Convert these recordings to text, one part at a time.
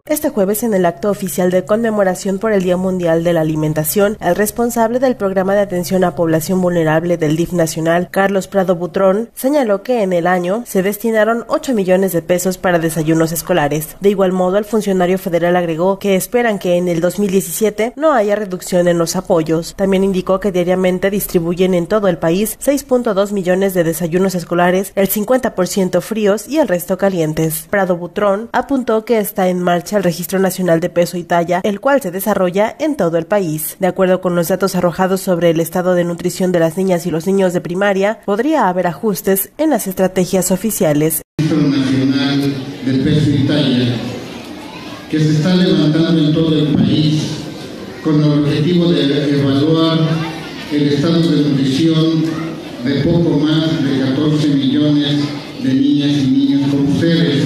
Este jueves, en el acto oficial de conmemoración por el Día Mundial de la Alimentación, el responsable del Programa de Atención a Población Vulnerable del DIF Nacional, Carlos Prado Butrón, señaló que en el año se destinaron 8 millones de pesos para desayunos escolares. De igual modo, el funcionario federal agregó que esperan que en el 2017 no haya reducción en los apoyos. También indicó que diariamente distribuyen en todo el país 6.2 millones de desayunos escolares, el 50% fríos y el resto calientes. Prado Butrón apuntó que está en marcha el Registro Nacional de Peso y Talla, el cual se desarrolla en todo el país. De acuerdo con los datos arrojados sobre el estado de nutrición de las niñas y los niños de primaria, podría haber ajustes en las estrategias oficiales. El Registro Nacional de Peso y Talla, que se está levantando en todo el país con el objetivo de evaluar el estado de nutrición de poco más de 14 millones de niñas y niños como ustedes.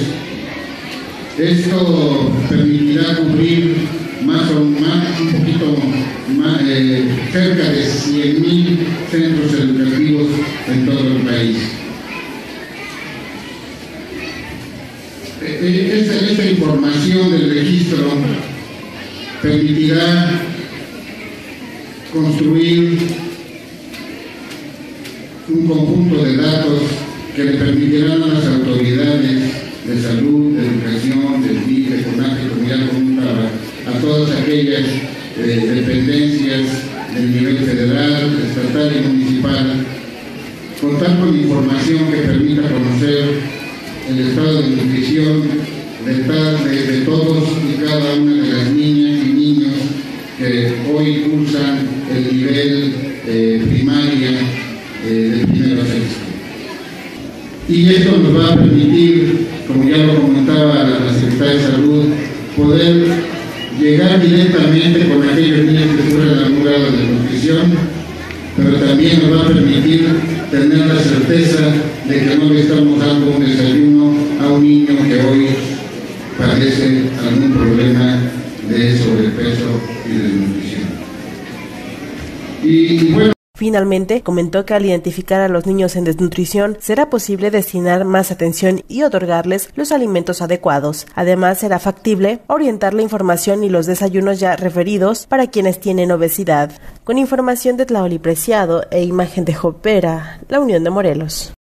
Esto permitirá cubrir un poquito más, cerca de 100,000 centros educativos en todo el país. Esta información del registro permitirá construir un conjunto de datos que le permitirán a las autoridades de salud, de educación, del DIF, de CONAGE, como ya comentaba, a todas aquellas dependencias del nivel federal, estatal y municipal, contar con información que permita conocer el estado de nutrición de todos y cada una de las niñas y niños que hoy cursan el nivel primaria del primero a sexto. Y esto nos va a permitir, como ya lo comentaba la Secretaria de Salud, poder llegar directamente con aquellos niños que sufren algún grado de nutrición, pero también nos va a permitir tener la certeza de que no le estamos dando un desayuno a un niño que hoy padece algún problema de sobrepeso y desnutrición. Y bueno, finalmente, comentó que al identificar a los niños en desnutrición, será posible destinar más atención y otorgarles los alimentos adecuados. Además, será factible orientar la información y los desayunos ya referidos para quienes tienen obesidad. Con información de Tlaoli Preciado e imagen de Jopera, La Unión de Morelos.